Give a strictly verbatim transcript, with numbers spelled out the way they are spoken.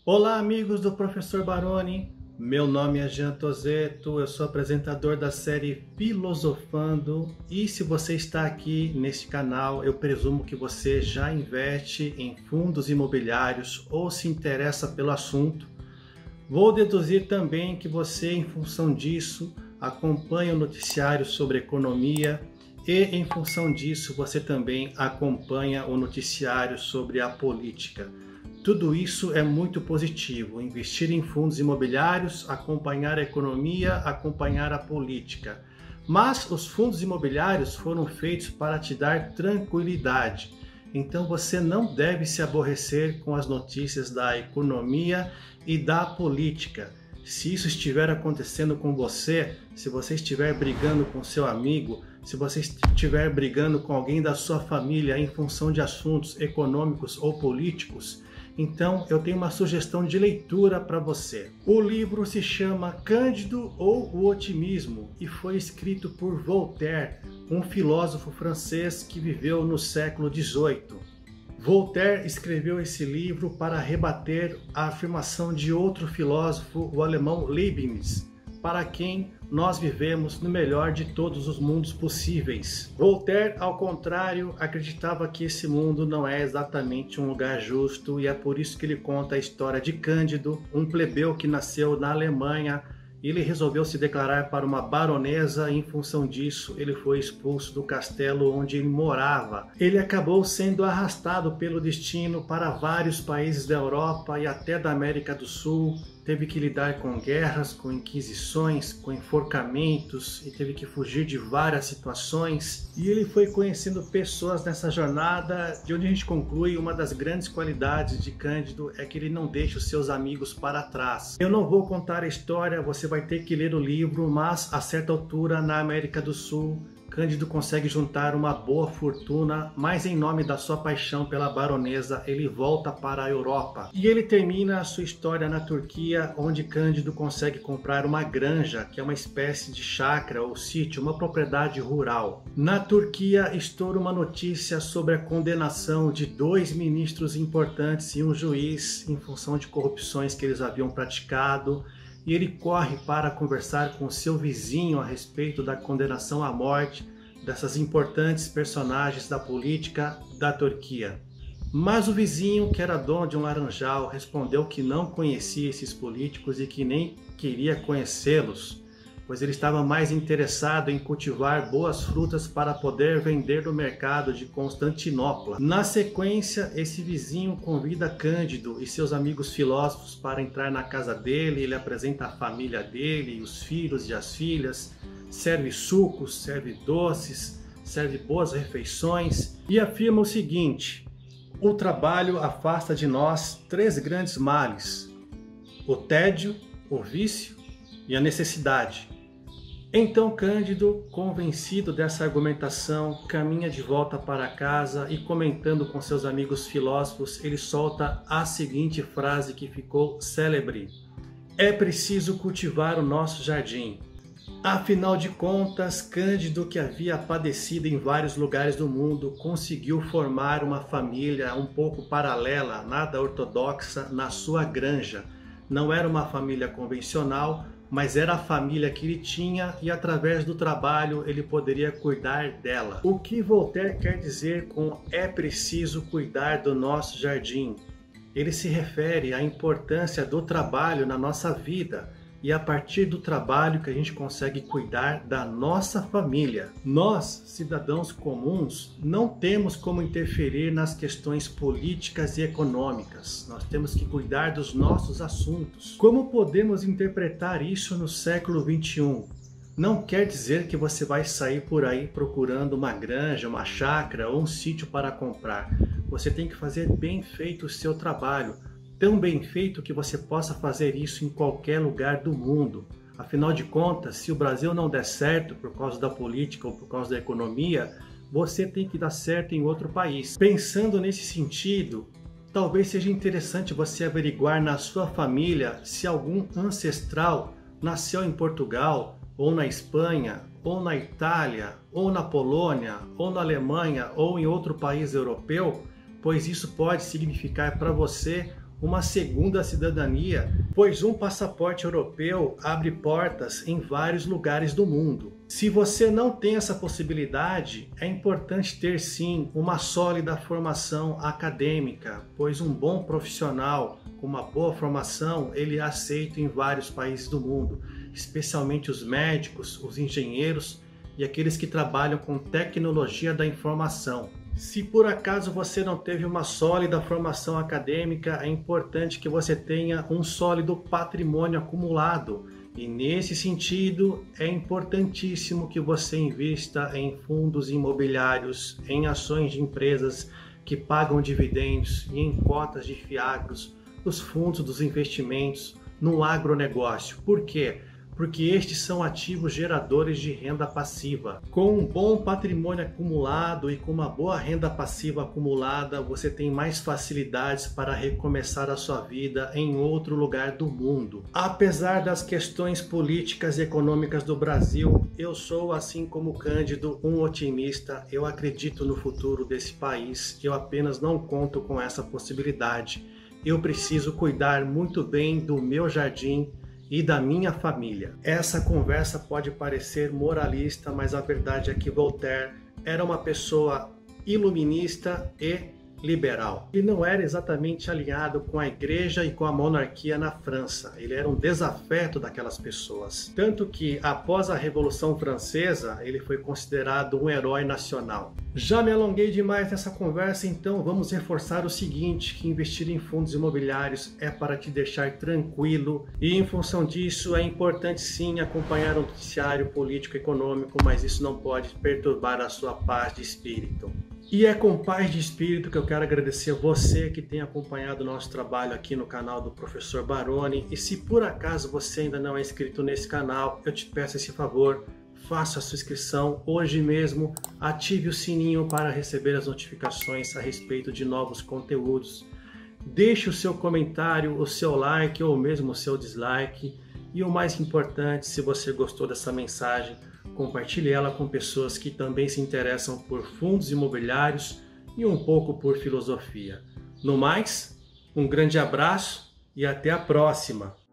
Olá, amigos do Professor Baroni. Meu nome é Jean Tozeto, eu sou apresentador da série Filosofando e se você está aqui neste canal, eu presumo que você já investe em fundos imobiliários ou se interessa pelo assunto. Vou deduzir também que você, em função disso, acompanha o noticiário sobre economia e, em função disso, você também acompanha o noticiário sobre a política. Tudo isso é muito positivo, investir em fundos imobiliários, acompanhar a economia, acompanhar a política. Mas os fundos imobiliários foram feitos para te dar tranquilidade. Então você não deve se aborrecer com as notícias da economia e da política. Se isso estiver acontecendo com você, se você estiver brigando com seu amigo, se você estiver brigando com alguém da sua família em função de assuntos econômicos ou políticos, então eu tenho uma sugestão de leitura para você. O livro se chama Cândido ou o Otimismo e foi escrito por Voltaire, um filósofo francês que viveu no século dezoito. Voltaire escreveu esse livro para rebater a afirmação de outro filósofo, o alemão Leibniz, para quem nós vivemos no melhor de todos os mundos possíveis. Voltaire, ao contrário, acreditava que esse mundo não é exatamente um lugar justo e é por isso que ele conta a história de Cândido, um plebeu que nasceu na Alemanha. Ele resolveu se declarar para uma baronesa e, em função disso, ele foi expulso do castelo onde ele morava. Ele acabou sendo arrastado pelo destino para vários países da Europa e até da América do Sul. Teve que lidar com guerras, com inquisições, com enforcamentos e teve que fugir de várias situações. E ele foi conhecendo pessoas nessa jornada, de onde a gente conclui uma das grandes qualidades de Cândido é que ele não deixa os seus amigos para trás. Eu não vou contar a história, você vai ter que ler o livro, mas a certa altura na América do Sul, Cândido consegue juntar uma boa fortuna, mas em nome da sua paixão pela baronesa, ele volta para a Europa. E ele termina a sua história na Turquia, onde Cândido consegue comprar uma granja, que é uma espécie de chácara ou sítio, uma propriedade rural. Na Turquia, estoura uma notícia sobre a condenação de dois ministros importantes e um juiz em função de corrupções que eles haviam praticado. E ele corre para conversar com seu vizinho a respeito da condenação à morte dessas importantes personagens da política da Turquia. Mas o vizinho, que era dono de um laranjal, respondeu que não conhecia esses políticos e que nem queria conhecê-los, pois ele estava mais interessado em cultivar boas frutas para poder vender no mercado de Constantinopla. Na sequência, esse vizinho convida Cândido e seus amigos filósofos para entrar na casa dele, ele apresenta a família dele, os filhos e as filhas, serve sucos, serve doces, serve boas refeições e afirma o seguinte: o trabalho afasta de nós três grandes males: o tédio, o vício e a necessidade. Então Cândido, convencido dessa argumentação, caminha de volta para casa e, comentando com seus amigos filósofos, ele solta a seguinte frase que ficou célebre: é preciso cultivar o nosso jardim. Afinal de contas, Cândido, que havia padecido em vários lugares do mundo, conseguiu formar uma família um pouco paralela, nada ortodoxa, na sua granja. Não era uma família convencional, mas era a família que ele tinha e através do trabalho ele poderia cuidar dela. O que Voltaire quer dizer com é preciso cuidar do nosso jardim? Ele se refere à importância do trabalho na nossa vida e a partir do trabalho que a gente consegue cuidar da nossa família. Nós, cidadãos comuns, não temos como interferir nas questões políticas e econômicas. Nós temos que cuidar dos nossos assuntos. Como podemos interpretar isso no século vinte e um? Não quer dizer que você vai sair por aí procurando uma granja, uma chácara ou um sítio para comprar. Você tem que fazer bem feito o seu trabalho. Tão bem feito que você possa fazer isso em qualquer lugar do mundo. Afinal de contas, se o Brasil não der certo por causa da política ou por causa da economia, você tem que dar certo em outro país. Pensando nesse sentido, talvez seja interessante você averiguar na sua família se algum ancestral nasceu em Portugal, ou na Espanha, ou na Itália, ou na Polônia, ou na Alemanha, ou em outro país europeu, pois isso pode significar para você uma segunda cidadania, pois um passaporte europeu abre portas em vários lugares do mundo. Se você não tem essa possibilidade, é importante ter sim uma sólida formação acadêmica, pois um bom profissional com uma boa formação, ele é aceito em vários países do mundo, especialmente os médicos, os engenheiros e aqueles que trabalham com tecnologia da informação. Se por acaso você não teve uma sólida formação acadêmica, é importante que você tenha um sólido patrimônio acumulado. E nesse sentido, é importantíssimo que você invista em fundos imobiliários, em ações de empresas que pagam dividendos e em cotas de fiagros, os fundos dos investimentos no agronegócio. Por quê? Porque estes são ativos geradores de renda passiva. Com um bom patrimônio acumulado e com uma boa renda passiva acumulada, você tem mais facilidades para recomeçar a sua vida em outro lugar do mundo. Apesar das questões políticas e econômicas do Brasil, eu sou, assim como Cândido, um otimista. Eu acredito no futuro desse país. Eu apenas não conto com essa possibilidade. Eu preciso cuidar muito bem do meu jardim e da minha família. Essa conversa pode parecer moralista, mas a verdade é que Voltaire era uma pessoa iluminista e liberal. Ele não era exatamente alinhado com a igreja e com a monarquia na França. Ele era um desafeto daquelas pessoas. Tanto que, após a Revolução Francesa, ele foi considerado um herói nacional. Já me alonguei demais nessa conversa, então vamos reforçar o seguinte, que investir em fundos imobiliários é para te deixar tranquilo e, em função disso, é importante sim acompanhar o noticiário político e econômico, mas isso não pode perturbar a sua paz de espírito. E é com paz de espírito que eu quero agradecer a você que tem acompanhado o nosso trabalho aqui no canal do Professor Baroni. E se por acaso você ainda não é inscrito nesse canal, eu te peço esse favor, faça a sua inscrição hoje mesmo, ative o sininho para receber as notificações a respeito de novos conteúdos. Deixe o seu comentário, o seu like ou mesmo o seu dislike. E o mais importante, se você gostou dessa mensagem, compartilhe ela com pessoas que também se interessam por fundos imobiliários e um pouco por filosofia. No mais, um grande abraço e até a próxima!